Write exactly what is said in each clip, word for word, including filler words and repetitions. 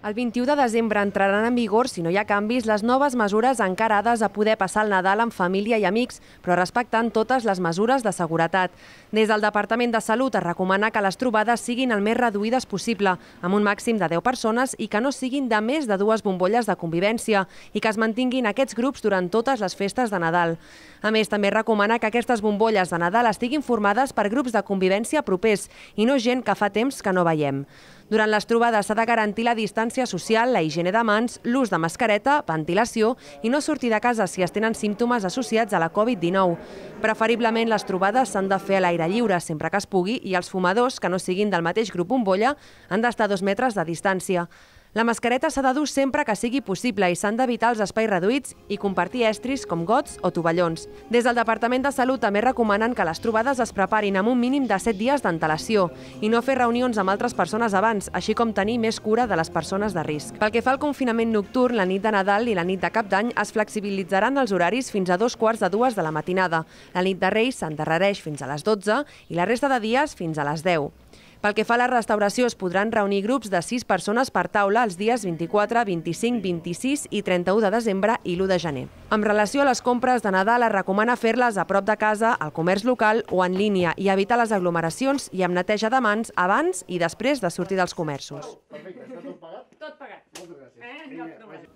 El vint-i-u de desembre entraran en vigor, si no hi ha canvis, les noves mesures encarades a poder passar el Nadal amb família i amics, però respectant totes les mesures de seguretat. Des del Departament de Salut es recomana que les trobades siguin el més reduïdes possible, amb un màxim de deu persones i que no siguin de més de dues bombolles de convivència i que es mantinguin aquests grups durant totes les festes de Nadal. A més, també recomana que aquestes bombolles de Nadal estiguin formades per grups de convivència propers i no gent que fa temps que no veiem. Durant les trobades s'ha de garantir la distància social, la higiene de mans, l'ús de mascareta, ventilació i no sortir de casa si es tenen símptomes associats a la Covid dinou. Preferiblement, les trobades s'han de fer a l'aire lliure sempre que es pugui i els fumadors, que no siguin del mateix grup bombolla, han d'estar a dos metres de distància. La mascareta s'ha de dur sempre que sigui possible i s'han d'evitar els espais reduïts i compartir estris com gots o tovallons. Des del Departament de Salut també recomanen que les trobades es preparin amb un mínim de set dies d'antelació i no fer reunions amb altres persones abans, així com tenir més cura de les persones de risc. Pel que fa al confinament nocturn, la nit de Nadal i la nit de Cap d'Any es flexibilitzaran els horaris fins a dos quarts de dues de la matinada. La nit de Reis s'endarrereix fins a les dotze i la resta de dies fins a les deu. Pel que fa a la restauració, es podran reunir grups de sis persones per taula els dies vint-i-quatre, vint-i-cinc, vint-i-sis i trenta-u de desembre i l'u de gener. Amb relació a les compres de Nadal, es recomana fer-les a prop de casa, al comerç local o en línia i evitar les aglomeracions i amb neteja de mans abans i després de sortir dels comerços. Perfecte, està tot pagat? Tot pagat. Moltes gràcies.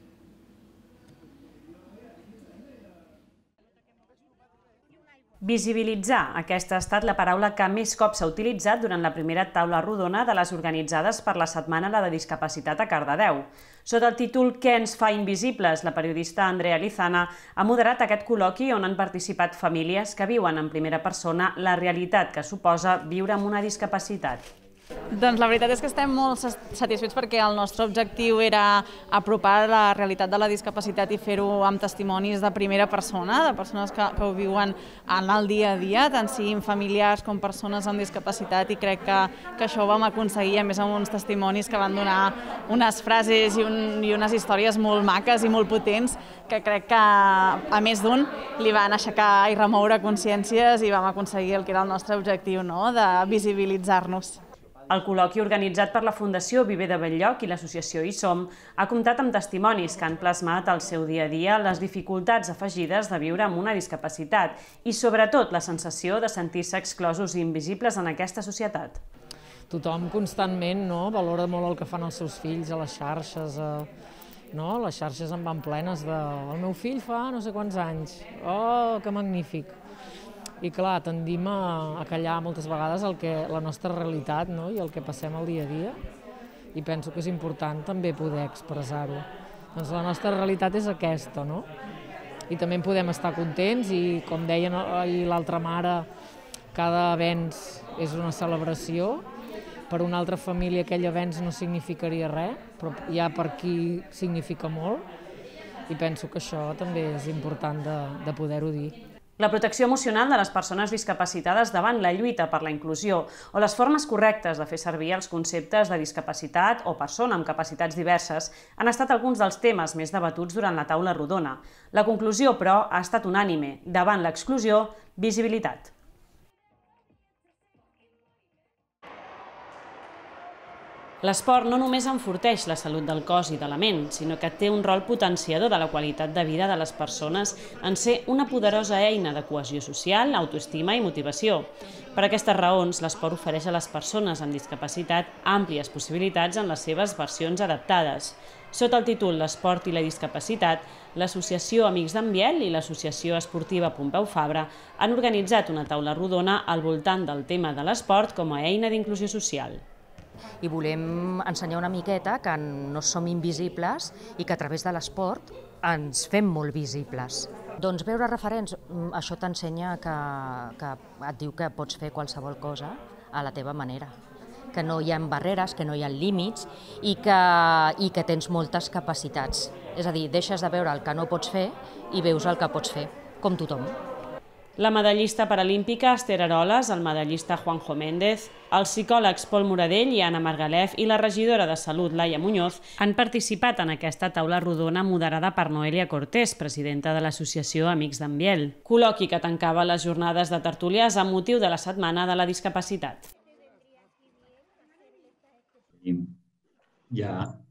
Visibilitzar. Aquesta ha estat la paraula que més cop s'ha utilitzat durant la primera taula rodona de les organitzades per la Setmana de la Discapacitat a Cardedeu. Sota el títol Què ens fa invisibles?, la periodista Andrea Lizana ha moderat aquest col·loqui on han participat famílies que viuen en primera persona la realitat que suposa viure amb una discapacitat. Doncs la veritat és que estem molt satisfets perquè el nostre objectiu era apropar la realitat de la discapacitat i fer-ho amb testimonis de primera persona, de persones que, que ho viuen en el dia a dia, tant siguin familiars com persones amb discapacitat, i crec que, que això ho vam aconseguir, a més amb uns testimonis que van donar unes frases i, un, i unes històries molt maques i molt potents que crec que a més d'un li van aixecar i remoure consciències i vam aconseguir el que era el nostre objectiu, no?, de visibilitzar-nos. El col·loqui organitzat per la Fundació Viver de Belllloc i l'associació Hi Som ha comptat amb testimonis que han plasmat al seu dia a dia les dificultats afegides de viure amb una discapacitat i, sobretot, la sensació de sentir-se exclosos i invisibles en aquesta societat. Tothom constantment no, valora molt el que fan els seus fills a les xarxes. A... No? Les xarxes en van plenes de... El meu fill fa no sé quants anys. Oh, que magnífic! I clar, tendim a callar moltes vegades el que, la nostra realitat, no?, i el que passem al dia a dia. I penso que és important també poder expressar-ho. Doncs la nostra realitat és aquesta, no? I també en podem estar contents i, com deien l'altra mare, cada avenç és una celebració. Per una altra família aquell avenç no significaria res, però ja per qui significa molt. I penso que això també és important de, de poder-ho dir. La protecció emocional de les persones discapacitades davant la lluita per la inclusió o les formes correctes de fer servir els conceptes de discapacitat o persona amb capacitats diverses han estat alguns dels temes més debatuts durant la taula rodona. La conclusió, però, ha estat unànime. Davant l'exclusió, visibilitat. L'esport no només enforteix la salut del cos i de la ment, sinó que té un rol potenciador de la qualitat de vida de les persones en ser una poderosa eina de cohesió social, autoestima i motivació. Per aquestes raons, l'esport ofereix a les persones amb discapacitat àmplies possibilitats en les seves versions adaptades. Sota el títol L'esport i la discapacitat, l'Associació Amics d'en Biel i l'Associació Esportiva Pompeu Fabra han organitzat una taula rodona al voltant del tema de l'esport com a eina d'inclusió social. I volem ensenyar una miqueta que no som invisibles i que a través de l'esport ens fem molt visibles. Doncs veure referents, això t'ensenya que, que et diu que pots fer qualsevol cosa a la teva manera, que no hi ha barreres, que no hi ha límits i que, i que tens moltes capacitats. És a dir, deixes de veure el que no pots fer i veus el que pots fer, com tothom. La medallista paralímpica Esther Aroles, el medallista Juanjo Méndez, els psicòlegs Pol Moradell i Anna Margalef i la regidora de Salut, Laia Muñoz, han participat en aquesta taula rodona moderada per Noelia Cortés, presidenta de l'Associació Amics d'en Biel. Col·loqui que tancava les jornades de tertúlies amb motiu de la Setmana de la Discapacitat. Ja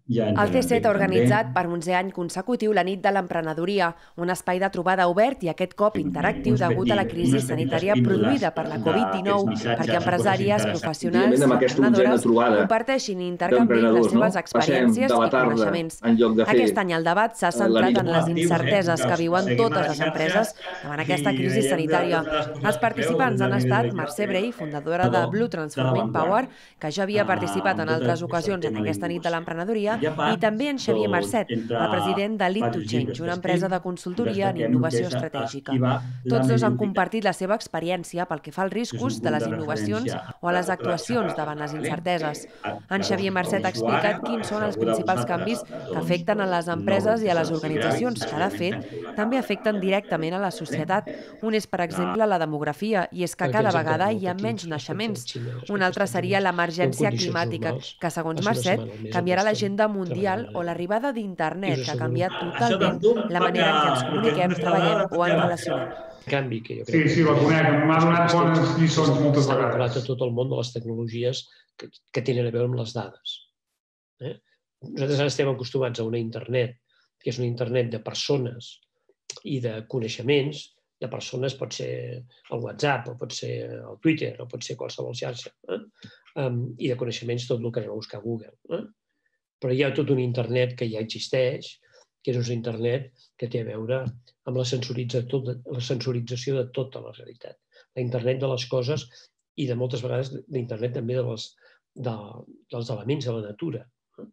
El C set ha organitzat per onzè any consecutiu la nit de l'emprenedoria, un espai de trobada obert i aquest cop interactiu degut a la crisi sanitària produïda per la Covid dinou perquè empresàries, professionals i emprenedores comparteixin i intercanviïn les seves experiències i coneixements. Aquest any el debat s'ha centrat en les incerteses que viuen totes les empreses davant aquesta crisi sanitària. Els participants han estat Mercè Brey, fundadora de Blue Transforming Power, que ja havia participat en altres ocasions en aquesta nit de l'emprenedoria, i també en Xavier Marcet, el president de Lead to Change, una empresa de consultoria en innovació estratègica. Tots dos han compartit la seva experiència pel que fa als riscos de les innovacions o a les actuacions davant les incerteses. En Xavier Marcet ha explicat quins són els principals canvis que afecten a les empreses i a les organitzacions, que, de fet, també afecten directament a la societat. Un és, per exemple, la demografia, i és que cada vegada hi ha menys naixements. Un altre seria l'emergència climàtica, que, segons Marcet, canviarà l'agenda mundial, o l'arribada d'internet, que ha canviat totalment la manera en què ens comuniquem, treballem o ens relacionem. Canvi que jo crec... Sí, sí, la conec, m'ha donat bones lliçons moltes vegades. S'ha parlat de tot el món de les tecnologies que, que tenen a veure amb les dades. Eh? Nosaltres ara estem acostumats a una internet, que és una internet de persones i de coneixements. De persones pot ser el WhatsApp, o pot ser el Twitter, o pot ser qualsevol xarxa. Eh? Um, I de coneixements tot el que anem a buscar a Google. Eh? Però hi ha tot un internet que ja existeix, que és un internet que té a veure amb la sensorització, la sensorització de tota la realitat. La internet de les coses i de moltes vegades l'internet també de les, de, dels elements de la natura.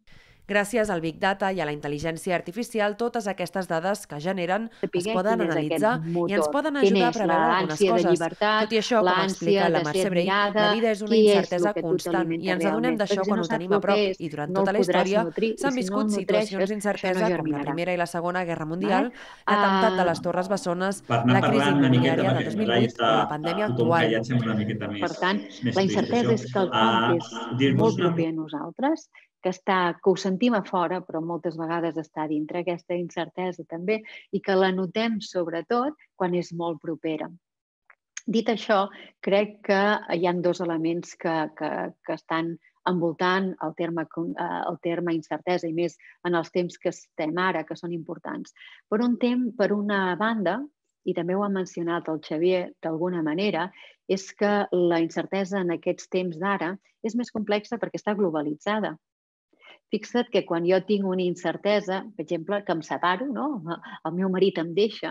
Gràcies al Big Data i a la intel·ligència artificial, totes aquestes dades que generen es poden analitzar i ens poden ajudar a preveure algunes coses. Tot i això, com explica la Mercè Brey, la vida és una incertesa constant i ens adonem d'això quan ho tenim a prop. I durant tota la història s'han viscut situacions d'incertesa com la Primera i la Segona Guerra Mundial, l'atemptat de les Torres Bessones, la crisi immobiliària de dos mil vuit o la pandèmia actual. Per tant, la incertesa és quelcom que és molt proper a nosaltres, que, està, que ho sentim a fora, però moltes vegades està dintre aquesta incertesa també, i que la notem sobretot quan és molt propera. Dit això, crec que hi ha dos elements que, que, que estan envoltant el terme, el terme incertesa, i més en els temps que estem ara, que són importants. Per un temps, per una banda, i també ho ha mencionat el Xavier d'alguna manera, és que la incertesa en aquests temps d'ara és més complexa perquè està globalitzada. Fixa't que quan jo tinc una incertesa, per exemple, que em separo, no? El meu marit em deixa,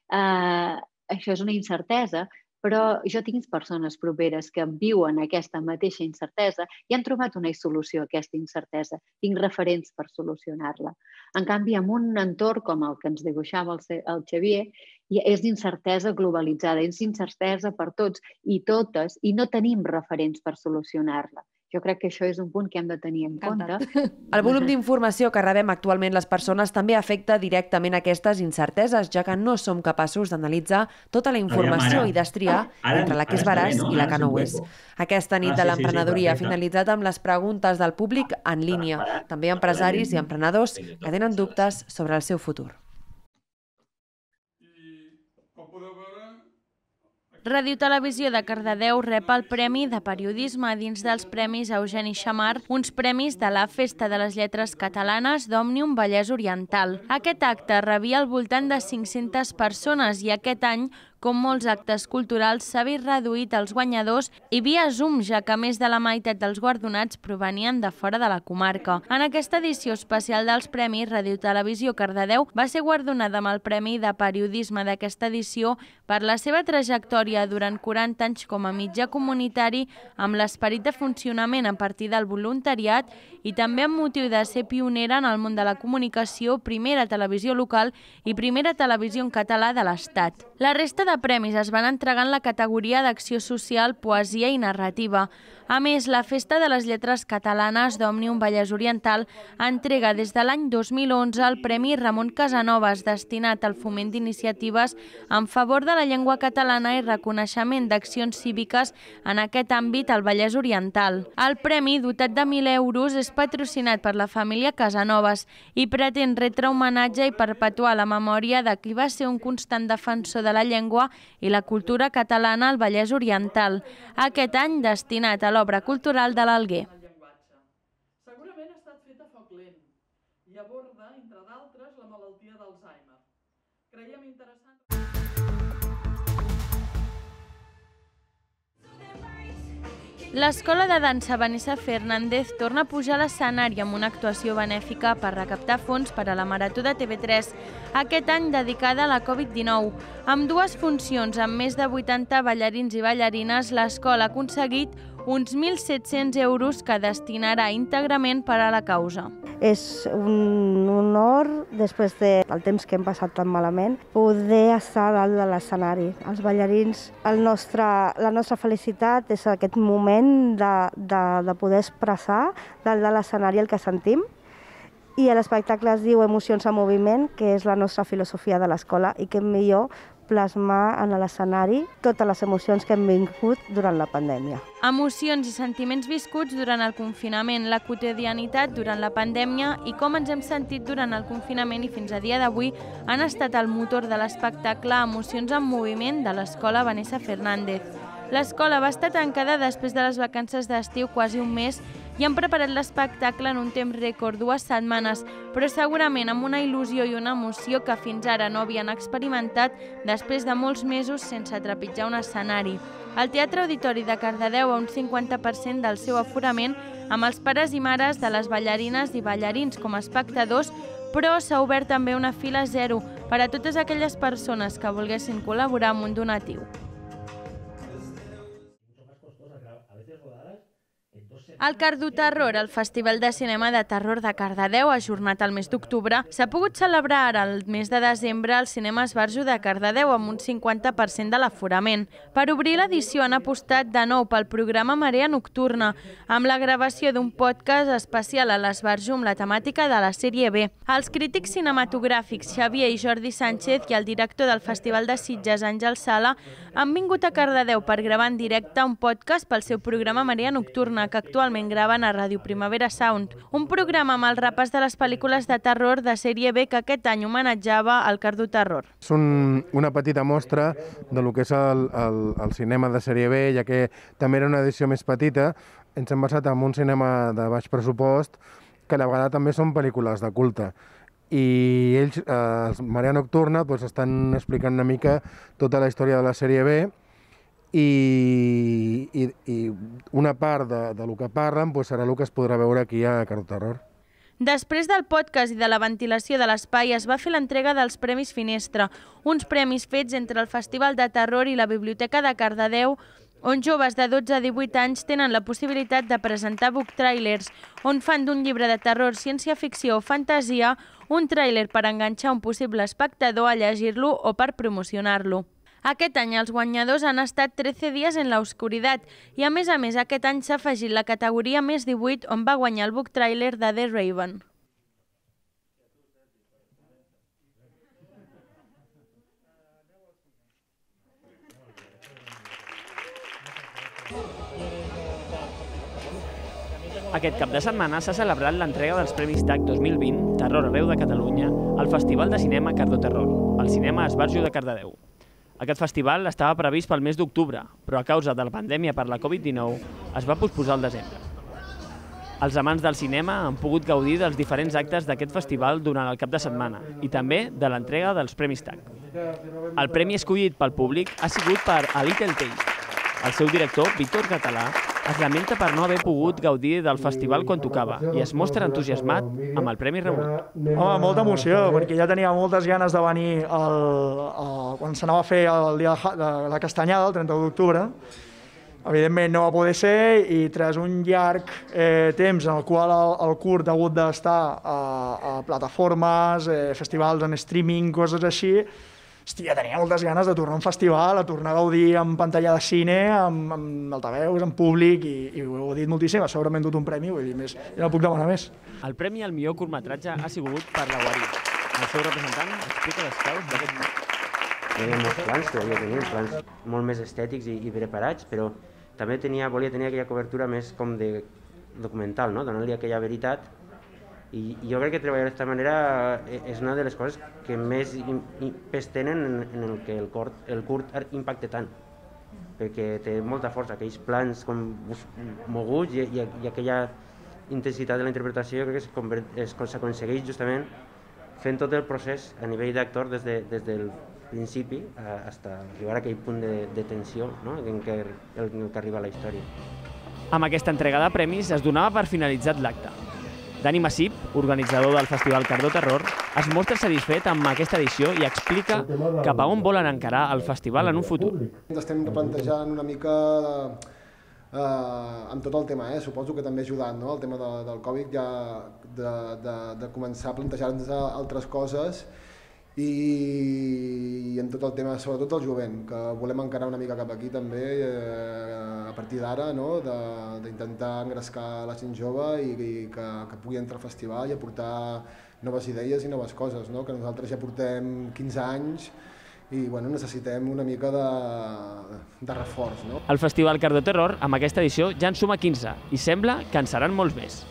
eh, això és una incertesa, però jo tinc persones properes que viuen aquesta mateixa incertesa i han trobat una solució a aquesta incertesa. Tinc referents per solucionar-la. En canvi, en un entorn com el que ens dibuixava el Xavier, és incertesa globalitzada, és incertesa per tots i totes, i no tenim referents per solucionar-la. Jo crec que això és un punt que hem de tenir en compte. El volum d'informació que rebem actualment les persones també afecta directament aquestes incerteses, ja que no som capaços d'analitzar tota la informació i destriar entre la que és veraç i la que no ho és. Aquesta nit de l'emprenedoria ha finalitzat amb les preguntes del públic en línia, també empresaris i emprenedors que tenen dubtes sobre el seu futur. Ràdio Televisió de Cardedeu rep el Premi de Periodisme dins dels Premis Eugeni Xammar, uns premis de la Festa de les Lletres Catalanes d'Òmnium Vallès Oriental. Aquest acte rebia al voltant de cinc-centes persones i aquest any, com molts actes culturals, s'ha vist reduït als guanyadors i via Zoom, ja que més de la meitat dels guardonats provenien de fora de la comarca. En aquesta edició especial dels Premis, Ràdio Televisió Cardedeu va ser guardonada amb el Premi de Periodisme d'aquesta edició per la seva trajectòria durant quaranta anys com a mitjà comunitari amb l'esperit de funcionament a partir del voluntariat i també amb motiu de ser pionera en el món de la comunicació, primera televisió local i primera televisió en català de l'Estat. La resta de premis es van entregar en la categoria d'acció social, poesia i narrativa. A més, la Festa de les Lletres Catalanes d'Òmnium Vallès Oriental entrega des de l'any dos mil onze el Premi Ramon Casanovas, destinat al foment d'iniciatives en favor de la llengua catalana i reconeixement d'accions cíviques en aquest àmbit al Vallès Oriental. El premi, dotat de mil euros, és patrocinat per la família Casanovas i pretén retre homenatge i perpetuar la memòria de qui va ser un constant defensor de la llengua i la cultura catalana al Vallès Oriental, aquest any destinat a l'obra cultural de l'Alguer. Segurament ha estat fet a foc lent. L'escola de dansa Vanessa Fernández torna a pujar a l'escenari amb una actuació benèfica per recaptar fons per a la Marató de T V tres, aquest any dedicada a la Covid dinou. Amb dues funcions amb més de vuitanta ballarins i ballarines, l'escola ha aconseguit uns mil set-cents euros que destinarà íntegrament per a la causa. És un honor, després del temps que hem passat tan malament, poder estar dalt de l'escenari. Els ballarins, el nostre, la nostra felicitat és aquest moment de, de, de poder expressar dalt de l'escenari el que sentim. I l'espectacle es diu Emocions en moviment, que és la nostra filosofia de l'escola, i que millor plasmar en l'escenari totes les emocions que hem vingut durant la pandèmia. Emocions i sentiments viscuts durant el confinament, la quotidianitat durant la pandèmia i com ens hem sentit durant el confinament i fins a dia d'avui han estat el motor de l'espectacle Emocions en moviment de l'escola Vanessa Fernández. L'escola va estar tancada després de les vacances d'estiu quasi un mes i han preparat l'espectacle en un temps rècord, dues setmanes, però segurament amb una il·lusió i una emoció que fins ara no havien experimentat després de molts mesos sense trepitjar un escenari. El Teatre Auditori de Cardedeu a un cinquanta per cent del seu aforament, amb els pares i mares de les ballarines i ballarins com a espectadors, però s'ha obert també una fila zero per a totes aquelles persones que volguessin col·laborar amb un donatiu. El Cardoterror, el Festival de Cinema de Terror de Cardedeu, ajornat al mes d'octubre, s'ha pogut celebrar ara el mes de desembre al Cinema Esbarjo de Cardedeu amb un cinquanta per cent de l'aforament. Per obrir l'edició han apostat de nou pel programa Marea Nocturna, amb la gravació d'un podcast especial a l'Esbarjo amb la temàtica de la sèrie B. Els crítics cinematogràfics Xavier i Jordi Sánchez i el director del Festival de Sitges, Àngel Sala, han vingut a Cardedeu per gravar en directe un podcast pel seu programa Marea Nocturna, que actualment graven a Ràdio Primavera Sound, un programa amb el repàs de les pel·lícules de terror de sèrie B que aquest any homenatjava el Cardoterror. És un, una petita mostra de lo que és el, el, el cinema de sèrie B, ja que també era una edició més petita. Ens hem basat en un cinema de baix pressupost, que a la vegada també són pel·lícules de culte. I ells, eh, Marea Nocturna, doncs, estan explicant una mica tota la història de la sèrie B, I, i, i una part de, de lo que parlen doncs serà el que es podrà veure aquí a Cardoterror. Després del podcast i de la ventilació de l'espai es va fer l'entrega dels Premis Finestra, uns premis fets entre el Festival de Terror i la Biblioteca de Cardedeu, on joves de dotze a divuit anys tenen la possibilitat de presentar book trailers, on fan d'un llibre de terror, ciència-ficció o fantasia un tràiler per enganxar un possible espectador a llegir-lo o per promocionar-lo. Aquest any els guanyadors han estat trece dies en la oscuritat i a més a més aquest any s'ha afegit la categoria més divuit on va guanyar el book trailer de The Raven. Aquest cap de setmana s'ha celebrat l'entrega dels Premis T A C dos mil vint Terror arreu de Catalunya al Festival de Cinema Cardoterror, al Cinema Esbarjo de Cardedeu. Aquest festival estava previst pel mes d'octubre, però a causa de la pandèmia per la Covid dinou es va posposar al desembre. Els amants del cinema han pogut gaudir dels diferents actes d'aquest festival durant el cap de setmana i també de l'entrega dels Premis T A C. El premi escollit pel públic ha sigut per A Little Tale. El seu director, Víctor Català, es lamenta per no haver pogut gaudir del festival quan tocava i es mostra entusiasmat amb el premi rebut. Home, molta emoció, perquè ja tenia moltes ganes de venir el, el, quan s'anava a fer el dia de la castanyada, el trenta d'octubre. Evidentment no va poder ser i tras un llarg eh, temps en el qual el, el curt ha hagut d'estar a, a plataformes, eh, festivals en streaming, coses així, hòstia, tenia moltes ganes de tornar a un festival, a tornar a gaudir en pantalla de cine, amb, amb altaveus, en públic, i, i ho heu dit moltíssim, a sobre m'he endut un premi, vull dir, més, ja no puc demanar més. El premi al millor curtmetratge ha sigut per La Guarida. El seu representant explica les claus d'aquest premi. Tenia molts plans que volia tenir, plans molt més estètics i, i preparats, però també tenia, volia tenir aquella cobertura més com de documental, no? Donant-li aquella veritat. I jo crec que treballar d'aquesta manera és una de les coses que més pes tenen en el que el curt, el curt impacte tant, perquè té molta força, aquells plans com moguts i, i, i aquella intensitat de la interpretació. Jo crec que s'aconsegueix justament fent tot el procés a nivell d'actor des, de, des del principi fins a arribar a aquell punt de, de tensió, no? en, què, en què arriba la història. Amb aquesta entrega de premis es donava per finalitzat l'acte. Dani Massip, organitzador del Festival Cardó Terror, es mostra satisfet amb aquesta edició i explica cap a on volen encarar el festival en un futur. Ens estem plantejant una mica eh, amb tot el tema, eh? Suposo que també ajudant, no? El tema de, del Covid, ja de, de, de començar a plantejar-nos altres coses i, i en tot el tema, sobretot del jovent, que volem encarar una mica cap aquí també, eh, a partir d'ara, no? D'intentar engrescar la gent jove i, i que, que pugui entrar al festival i aportar noves idees i noves coses, no? Que nosaltres ja portem quinze anys i bueno, necessitem una mica de, de reforç. No? El Festival Cardó Terror, amb aquesta edició, ja en suma quinze i sembla que en seran molts més.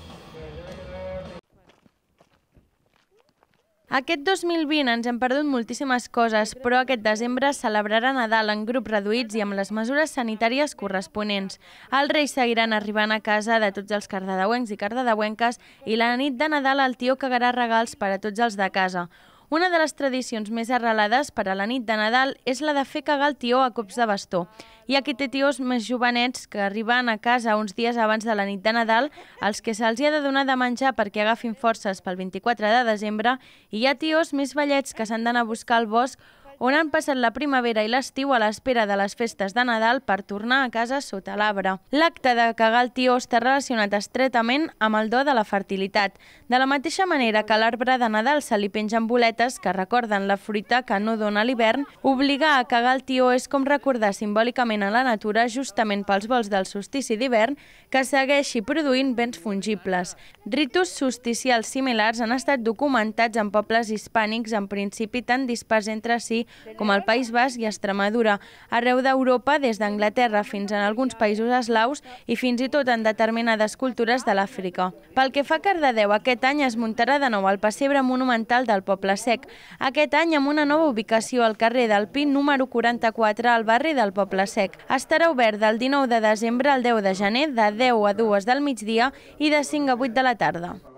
Aquest dos mil vint ens hem perdut moltíssimes coses, però aquest desembre es celebrarà Nadal en grups reduïts i amb les mesures sanitàries corresponents. Els Reis seguiran arribant a casa de tots els cardedeuencs i cardedeuenques i la nit de Nadal el tió cagarà regals per a tots els de casa. Una de les tradicions més arrelades per a la nit de Nadal és la de fer cagar el tió a cops de bastó. Hi ha qui té tios més jovenets que arriben a casa uns dies abans de la nit de Nadal, als que se'ls ha de donar de menjar perquè agafin forces pel vint-i-quatre de desembre, i hi ha tios més vellets que s'han d'anar a buscar al bosc on han passat la primavera i l'estiu a l'espera de les festes de Nadal per tornar a casa sota l'arbre. L'acte de cagar el tió està relacionat estretament amb el do de la fertilitat. De la mateixa manera que a l'arbre de Nadal se li pengen boletes que recorden la fruita que no dona l'hivern, obligar a cagar el tió és com recordar simbòlicament a la natura, justament pels vols del solstici d'hivern, que segueixi produint béns fungibles. Ritus solsticials similars han estat documentats en pobles hispànics, en principi tan dispars entre si com el País Basc i Extremadura, arreu d'Europa, des d'Anglaterra fins en alguns països eslaus i fins i tot en determinades cultures de l'Àfrica. Pel que fa a Cardedeu, aquest any es muntarà de nou el pessebre monumental del Poble Sec. Aquest any amb una nova ubicació al carrer del Pi, número quaranta-quatre, al barri del Poble Sec. Estarà obert del dinou de desembre al deu de gener, de deu a dues del migdia i de cinc a vuit de la tarda.